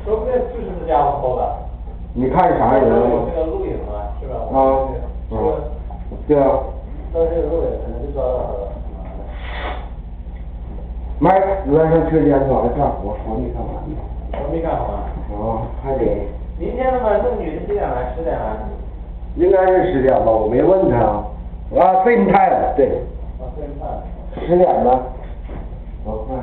说不定就是这家伙偷的。 你看是啥人啊？ 有这个录影嘛，是吧？ 啊，对啊。 到这个录影可能就抓到他了。 妈，晚上车间早点干活，我没干完呢。 我没干完。 哦，还得。 明天他妈这女的几点来？10点来？ 应该是10点吧，我没问他。啊，same time，对。 啊，same time。 10点吧。哦。